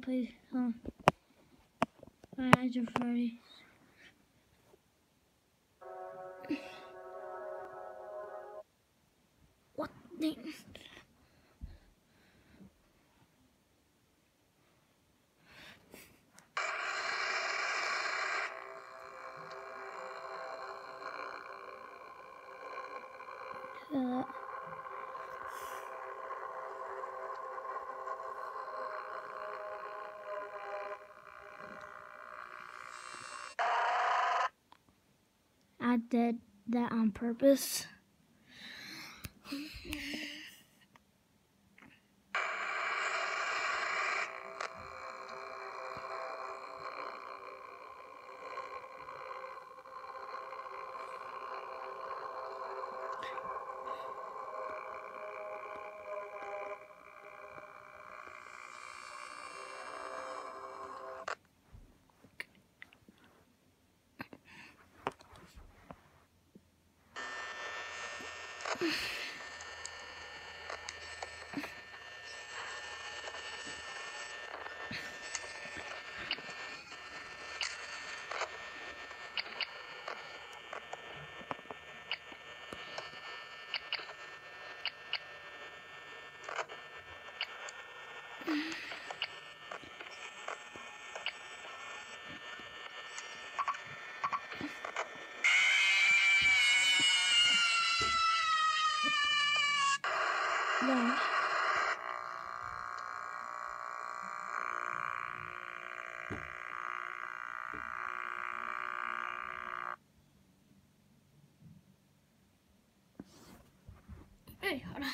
play Five Nights at Freddy's. What the? I did that on purpose. Yeah. Hey, hold on.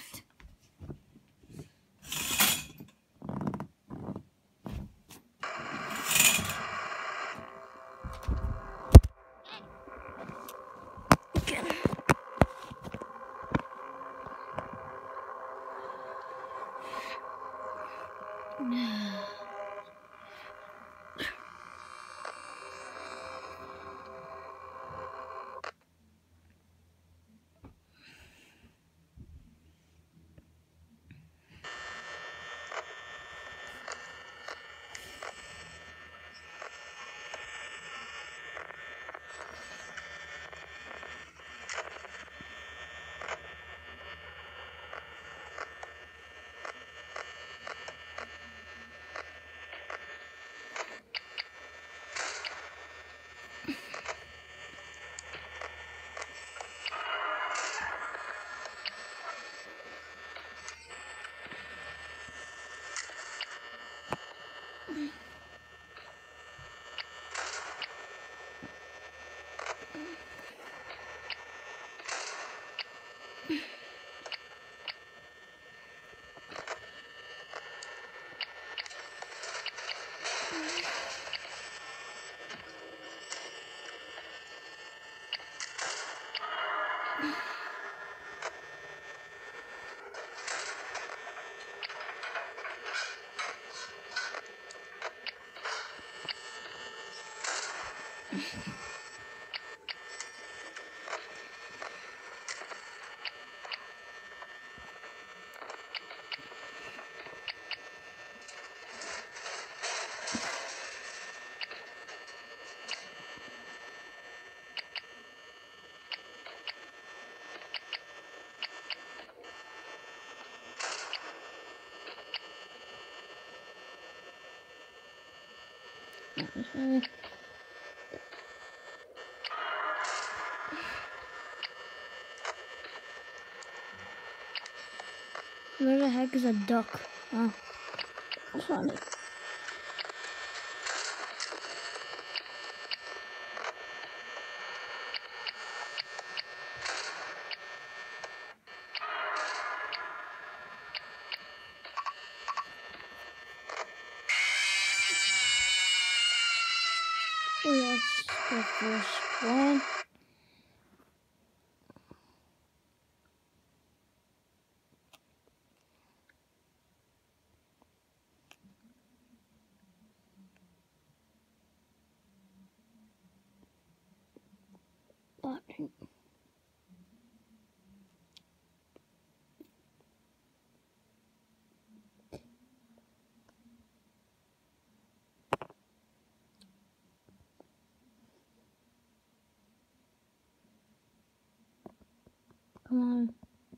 Where the heck is a duck? Oh, I found it. Oh, that's the first one. Button. Come on.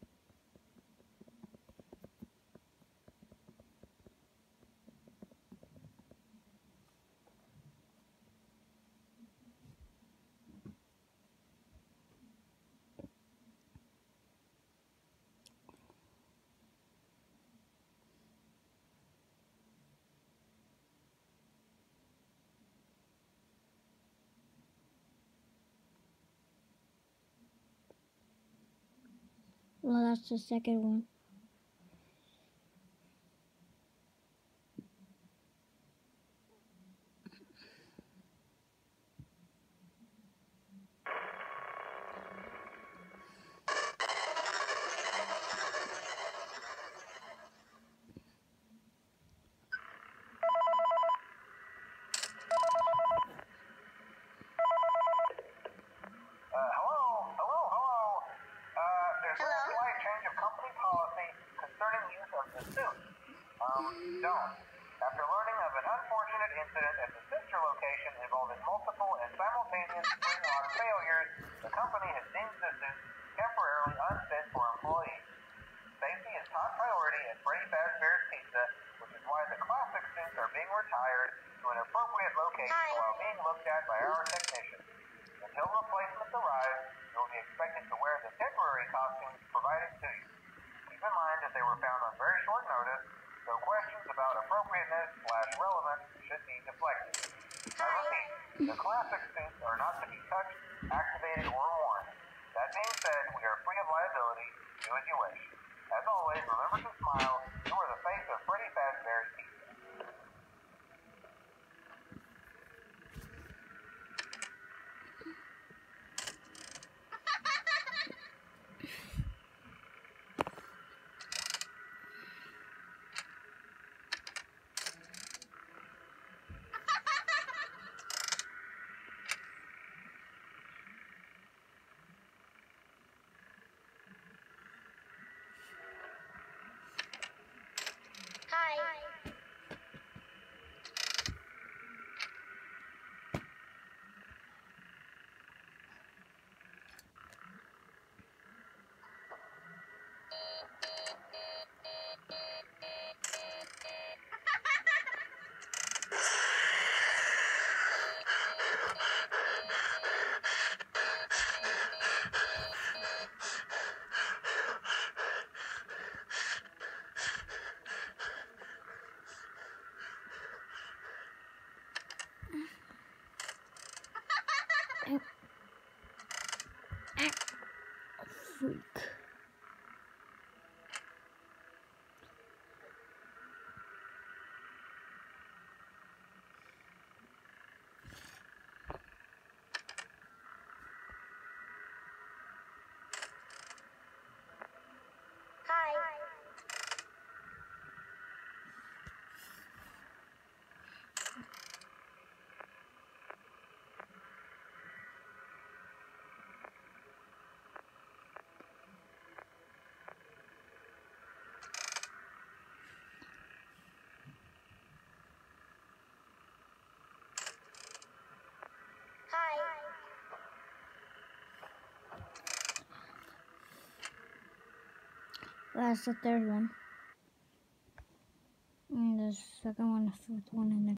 Well, that's the second one. There's a slight change of company policy concerning use of the suit. Don't. After learning of an unfortunate incident at the sister location involving multiple and simultaneous spring lock failures, the company has deemed the suit temporarily unfit for employees. Safety is top priority at Freddy Fazbear's Pizza, which is why the classic suits are being retired to an appropriate location while being looked at by our technicians. Until replacements arrive, you'll be expected to wear the temporary costumes provided to you. Keep in mind that they were found on very short notice, so questions about appropriateness/relevance should be deflected. I repeat, the classic suits are not to be touched, activated, or worn. That being said, we are free of liability. Do as you wish. As always, remember to smile. You are the face of Freddy Fazbear's Pizza. Freak. That's the third one. And the second one, the fourth one, and the